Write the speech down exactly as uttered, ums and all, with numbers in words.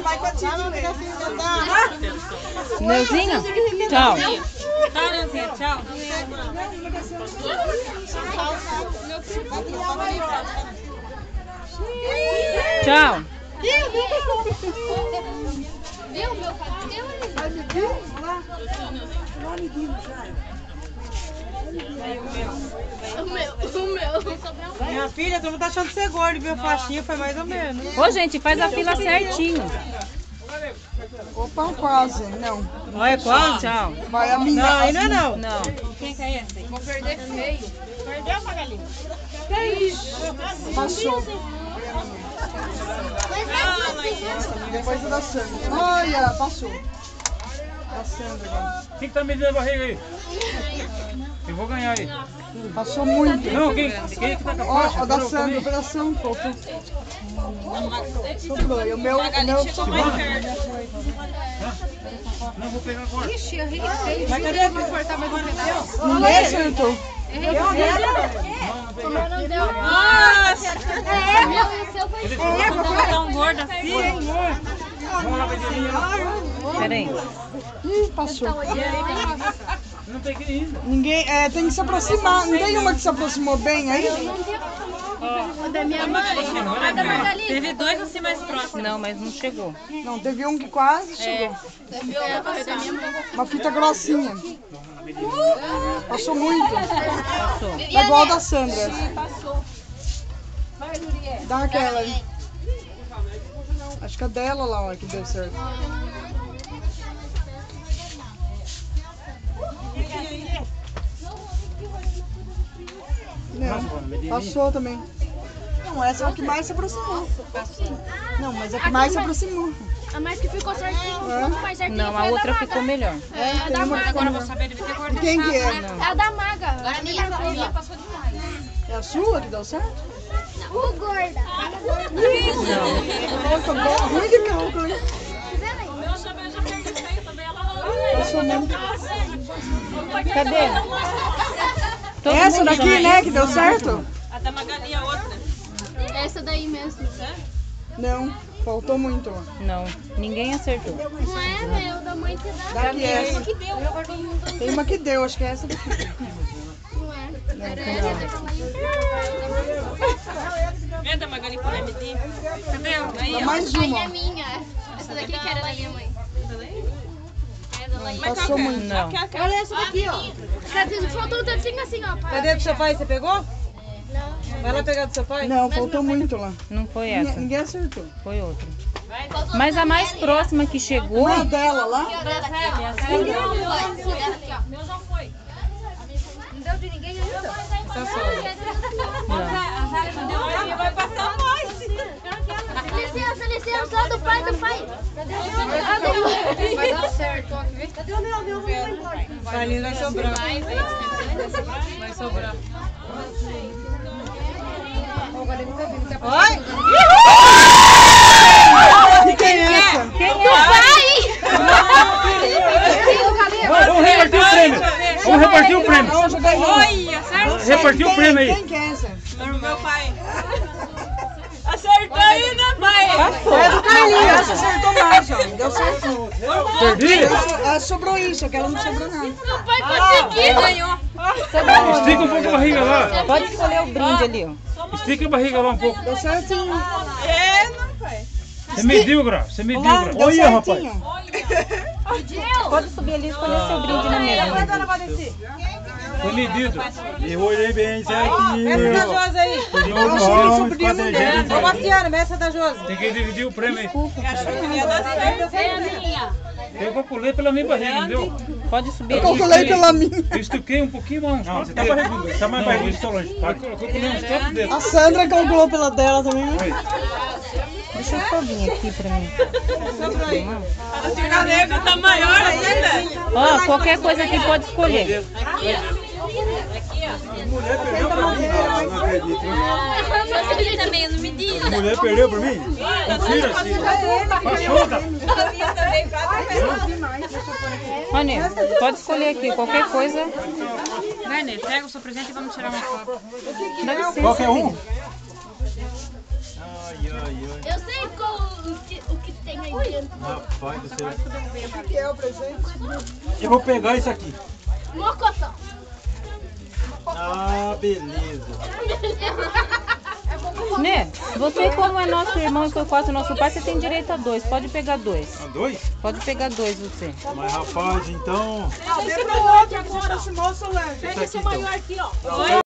vai com a tia de leite. Neuzinha? Tchau. Tchau, Neuzinha. Tchau. Tchau. Viu, meu cabelo? O meu, o meu. Minha filha, todo mundo tá achando que você é gordo, viu? A faixinha foi mais ou menos. Ô, gente, faz a fila certinho. Opa, quase, não. Olha, quase. Tchau. Vai a minha. Não, ainda não. Não. Quem que é esse? Vou perder feio. Perdeu, Magali? Passou. Depois o da Sandra. Olha, passou. Da Sandra agora. Quem que tá medindo a barriga aí? Eu vou ganhar aí. Passou muito. Não, quem, quem é que tá com a Ó, faixa? ó, da Quero Sandra, comer. operação, faltou. Sobrou. E o meu, o meu sobrou. Não, vou pegar agora. Ixi, eu errei feio. Mas cadê? Vou cortar mais um pedaço. Ninguém acertou. Errei feio. O meu não deu. Nossa! É, meu, e o seu foi feio. Tá tão gordo assim? Vamos lá, Bedelinha. Peraí. Ih, passou. Não peguei ainda. Ninguém, é, tem que se aproximar. Não tem uma que se aproximou bem aí? O da minha mãe. A da Magali. Teve dois assim mais próximos. Não, mas não chegou. Não, teve um que quase chegou. É, foi da minha mãe. Uma fita grossinha. Passou muito. Passou. É igual a da Sandra. Dá aquela aí. Acho que é dela lá, ó, que deu certo. Não, passou também. Não, essa é a que mais se aproximou. Não, mas é a que mais se aproximou. A mais que ficou certinho, É? um pouco mais certinho. Não, a foi outra da ficou Maga. melhor. É, a tem da uma que Maga. ficou Agora eu melhor. vou saber, deve ter gordo. Quem que é? É a da Maga. Agora a minha Minha passou demais. É a sua que deu certo? O gorda. Nossa, bom, ruim de cálculo, hein? Eu já, eu já perdi feio também. Ela Passou mesmo. Cadê? Todo Essa mundo daqui, vai. né, que deu certo? A da Magali é outra. Essa daí mesmo. Não, faltou muito lá. Não, ninguém acertou. Não é, meu, da mãe que dá. Daqui é essa. Que deu. Tem uma que deu, acho que é essa daqui. Não é. Era essa. Vem da Magali pra medir. Cadê? Aí, ó. Mais Aí uma, é ó. minha. Essa daqui que era da minha mãe. É da Laís. Passou muito. Não. Olha essa daqui, ó. Faltou um tantinho assim, ó. Cadê do seu pai? Você pegou? Não. Vai lá pegar do seu pai? Não, faltou muito lá. Não foi Ninguém, essa. ninguém acertou. Foi outra. Mas a mais próxima que chegou. Não é dela lá? Meu já foi. Não deu de ninguém ainda? Essa sogra. A Zara não deu aí, vai passar mais. Licença, licença, lá do pai, do pai. Vai dar certo, ó. Cadê o meu? Meu vai embora. Ali vai sobrar. Vai, vai. Vai sobrar. Oi? Quem é essa? Vamos repartir o prêmio. Vamos repartir o prêmio. Não, joguei não. Olha, certo? Repartir o prêmio aí. Quem que é essa? Meu pai. Acertou aí, né, pai? É do Carlinhos. Essa acertou mais, ó. Deu certo. Perdi? Ela sobrou isso, aquela não sobrou nada. O pai conseguiu. Ganhou. Estica um pouco a barriga lá. Pode escolher o brinde ali, ó. Estica a barriga lá um pouco. Deu certinho. É, não, pai. Você mediu, Gra. Você mediu, Lá, Gra. deu Olha, rapaz. certinho. Pode subir ali e escolher seu brinde na mesa. Foi medido. Eu olhei bem certinho. Essa da Josi aí. Pediu Eu um achei que o nome, sobrinho não quadrigésimo. Ô, Bastiana, essa da Josi. Tem que dividir o prêmio aí. Achou que ia dar certo. É a minha. Eu calculei pela minha barriga, não deu? Pode subir Eu ali. calculei pela minha. Eu estiquei um pouquinho mais. Não, você tá barrigudo. Você tá mais Não, barrigudo. isso tá longe. Eu calculei uns quatro dedos. A Sandra calculou pela dela também. né? Deixa eu só vir aqui pra mim. A Tirna Negra tá maior ainda. Ó, qualquer coisa aqui pode escolher. Mulher perdeu pra mim? Não, não acredito. Você também, eu não me diz. Mulher perdeu pra mim? Confira, filho. Passou, tá? A minha também quase. Ó, Nê, pode escolher aqui, qualquer coisa. Vai, Nê, pega o seu presente e vamos tirar uma foto. Dá licença. Qualquer um? Eu sei qual, o, que, o que tem aí. Rapaz do céu. O que é o presente? Eu vou pegar isso aqui. Mocotó. Ah, beleza. Né? Você, como é nosso irmão e foi quase nosso pai, você tem direito a dois. Pode pegar dois. Ah, dois? Pode pegar dois, você. Mas rapaz, então. Ah, dê pro outro que se aproximou, Solange. Pega esse maior aqui, ó.